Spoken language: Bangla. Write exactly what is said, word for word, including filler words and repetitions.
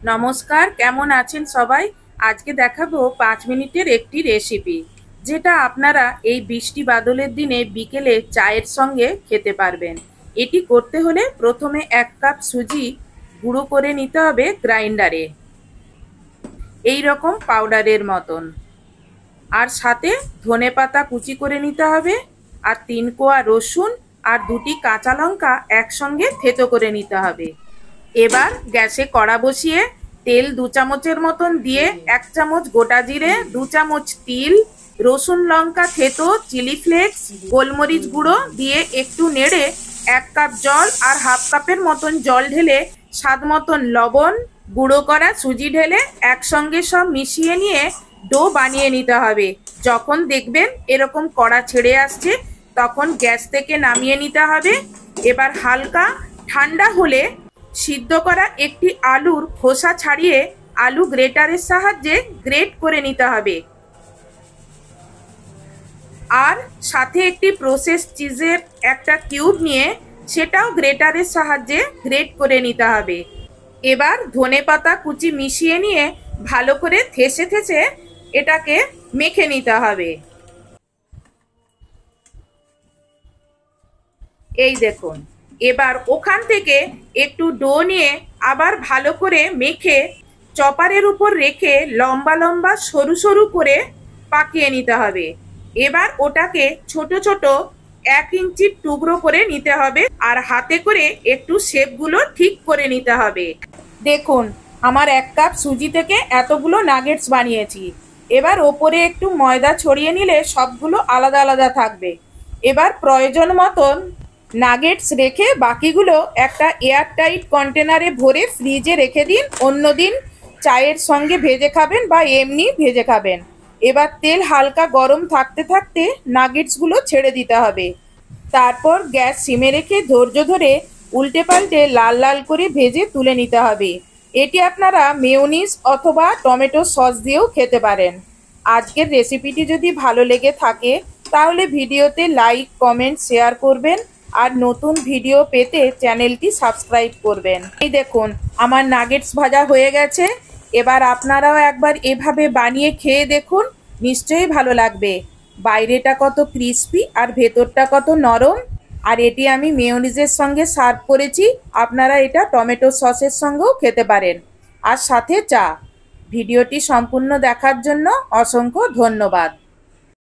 নমস্কার, কেমন আছেন সবাই? আজকে দেখাবো পাঁচ মিনিটের একটি রেসিপি, যেটা আপনারা এই বৃষ্টি বাদলের দিনে বিকেলে চায়ের সঙ্গে খেতে পারবেন। এটি করতে হলে প্রথমে এক কাপ সুজি গুঁড়ো করে নিতে হবে গ্রাইন্ডারে, এই রকম পাউডারের মতন। আর সাথে ধনেপাতা কুচি করে নিতে হবে, আর তিন কোয়া রসুন আর দুটি কাঁচা লঙ্কা একসঙ্গে থেতো করে নিতে হবে। এবার গ্যাসে কড়া বসিয়ে তেল দু চামচের মতন দিয়ে এক চামচ গোটা জিরে, দু চামচ তিল, রসুন লঙ্কা থেতো, চিলি ফ্লেক্স, গোলমরিচ গুঁড়ো দিয়ে একটু নেড়ে এক কাপ জল আর হাফ কাপের মতন জল ঢেলে স্বাদ মতন লবণ, গুঁড়ো করা সুজি ঢেলে একসঙ্গে সব মিশিয়ে নিয়ে ডো বানিয়ে নিতে হবে। যখন দেখবেন এরকম কড়া ছেড়ে আসছে তখন গ্যাস থেকে নামিয়ে নিতে হবে। এবার হালকা ঠান্ডা হলে সিদ্ধ করা একটি আলুর খোসা ছাড়িয়ে আলু গ্রেটারের সাহায্যে গ্রেট করে নিতে হবে। আর সাথে একটি প্রসেস চিজের একটা কিউব নিয়ে সেটাও গ্রেটারের সাহায্যে গ্রেট করে নিতে হবে। এবার ধনেপাতা কুচি মিশিয়ে নিয়ে ভালো করে থেসে থেসে এটাকে মেখে নিতে হবে। এই দেখুন, এবার ওখান থেকে একটু ডো নিয়ে আবার ভালো করে মেখে চপারের উপর রেখে লম্বা লম্বা সরু সরু করে পাকিয়ে নিতে হবে। এবার ওটাকে ছোট ছোট এক ইঞ্চির টুকরো করে নিতে হবে, আর হাতে করে একটু শেপগুলো ঠিক করে নিতে হবে। দেখুন, আমার এক কাপ সুজি থেকে এতগুলো নাগেটস বানিয়েছি। এবার ওপরে একটু ময়দা ছড়িয়ে নিলে সবগুলো আলাদা আলাদা থাকবে। এবার প্রয়োজন মতন নাগেটস রেখে বাকিগুলো একটা এয়ারটাইট কন্টেনারে ভরে ফ্রিজে রেখে দিন। অন্যদিন চায়ের সঙ্গে ভেজে খাবেন বা এমনি ভেজে খাবেন। এবার তেল হালকা গরম থাকতে থাকতে নাগেটসগুলো ছেড়ে দিতে হবে। তারপর গ্যাস সিমে রেখে ধৈর্য ধরে উল্টে পাল্টে লাল লাল করে ভেজে তুলে নিতে হবে। এটি আপনারা মেয়োনিজ অথবা টমেটো সস দিয়েও খেতে পারেন। আজকের রেসিপিটি যদি ভালো লেগে থাকে তাহলে ভিডিওতে লাইক, কমেন্ট, শেয়ার করবেন, আর নতুন ভিডিও পেতে চ্যানেলটি সাবস্ক্রাইব করবেন। এই দেখুন, আমার নাগেটস ভাজা হয়ে গেছে। এবার আপনারাও একবার এভাবে বানিয়ে খেয়ে দেখুন, নিশ্চয়ই ভালো লাগবে। বাইরেটা কত ক্রিস্পি আর ভেতরটা কত নরম। আর এটি আমি মেয়োনিজের সঙ্গে সার্ভ করেছি। আপনারা এটা টমেটো সসের সঙ্গেও খেতে পারেন, আর সাথে চা। ভিডিওটি সম্পূর্ণ দেখার জন্য অসংখ্য ধন্যবাদ।